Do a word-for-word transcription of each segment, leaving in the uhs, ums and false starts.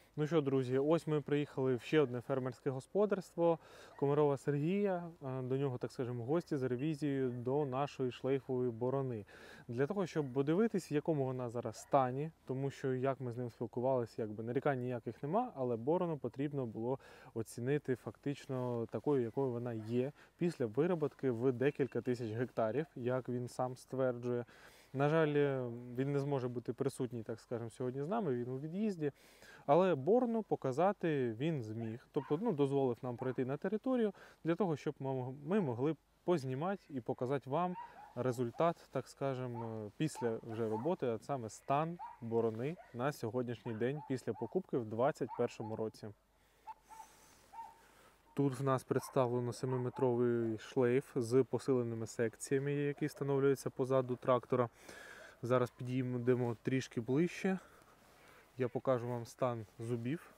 Ну що, друзі, ось ми приїхали в ще одне фермерське господарство Комарова Сергія. До нього, так скажемо, гості з ревізією до нашої шлейфової борони. Для того, щоб подивитись, в якому вона зараз стані, тому що, як ми з ним спілкувалися, якби нарікань ніяких нема, але борону потрібно було оцінити фактично такою, якою вона є, після вироботки в декілька тисяч гектарів, як він сам стверджує. На жаль, він не зможе бути присутній, так скажемо, сьогодні з нами, він у від'їзді. Але борону показати він зміг. Тобто ну, дозволив нам пройти на територію для того, щоб ми могли познімати і показати вам результат, так скажемо, після вже роботи, а саме стан борони на сьогоднішній день після покупки в двадцять першому році. Тут в нас представлено семиметровий шлейф з посиленими секціями, які встановлюються позаду трактора. Зараз підійдемо трішки ближче. Я покажу вам стан зубів.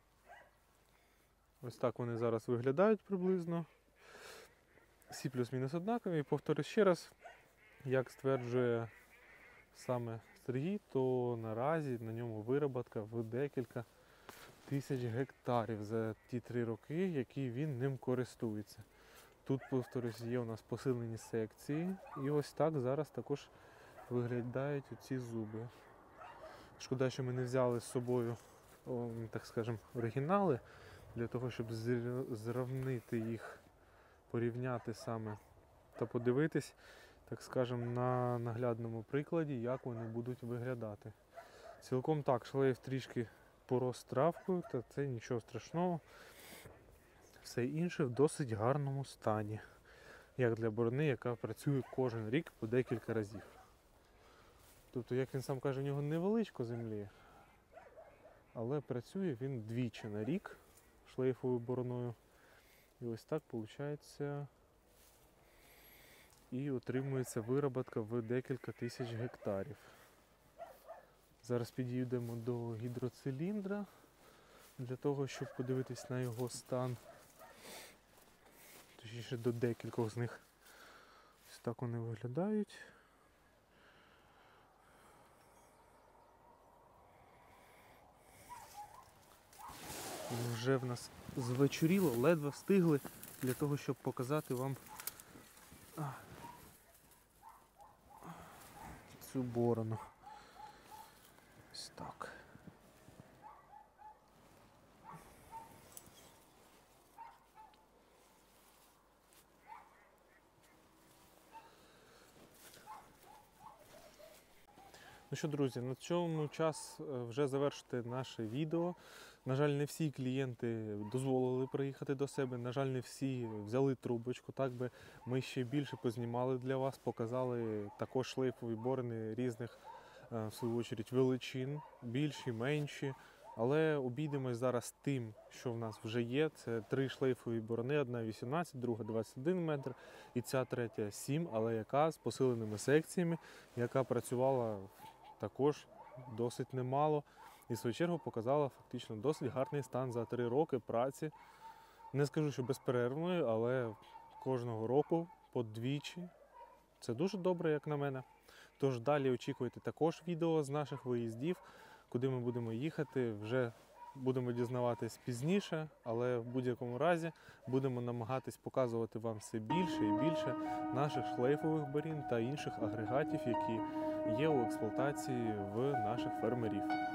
Ось так вони зараз виглядають приблизно. Всі плюс-мінус однакові. І повторюсь ще раз, як стверджує саме Сергій, то наразі на ньому вироботка в декілька тисяч гектарів за ті три роки, які він ним користується. Тут, повторюсь, є у нас посилені секції. І ось так зараз також виглядають оці зуби. Шкода, що ми не взяли з собою, так скажемо, оригінали, для того, щоб зрівнити їх, порівняти саме та подивитись, так скажемо, на наглядному прикладі, як вони будуть виглядати. Цілком так, шлейф трішки порос травкою, та це нічого страшного. Все інше в досить гарному стані, як для борони, яка працює кожен рік по декілька разів. Тобто, як він сам каже, у нього невеличко землі, але працює він двічі на рік шлейфовою бороною. І ось так виходить і отримується вироботка в декілька тисяч гектарів. Зараз підійдемо до гідроциліндра для того, щоб подивитись на його стан. Точніше, до декількох з них. Ось так вони виглядають. Вже в нас звечоріло, ледве встигли для того, щоб показати вам цю борону. Ось так. Ну що, друзі, на цьому час вже завершити наше відео. На жаль, не всі клієнти дозволили приїхати до себе, на жаль, не всі взяли трубочку, так би ми ще більше познімали для вас, показали також шлейфові борони різних, в свою чергу, величин, більші, менші. Але обійдемось зараз тим, що в нас вже є. Це три шлейфові борони, одна вісімнадцять, друга двадцять один метр і ця третя сім, але яка з посиленими секціями, яка працювала також досить немало. І в свою чергу показала фактично досить гарний стан за три роки праці. Не скажу, що безперервної, але кожного року подвічі. Це дуже добре, як на мене. Тож далі очікуйте також відео з наших виїздів, куди ми будемо їхати. Вже будемо дізнаватись пізніше, але в будь-якому разі будемо намагатись показувати вам все більше і більше наших шлейфових борін та інших агрегатів, які є у експлуатації в наших фермерів.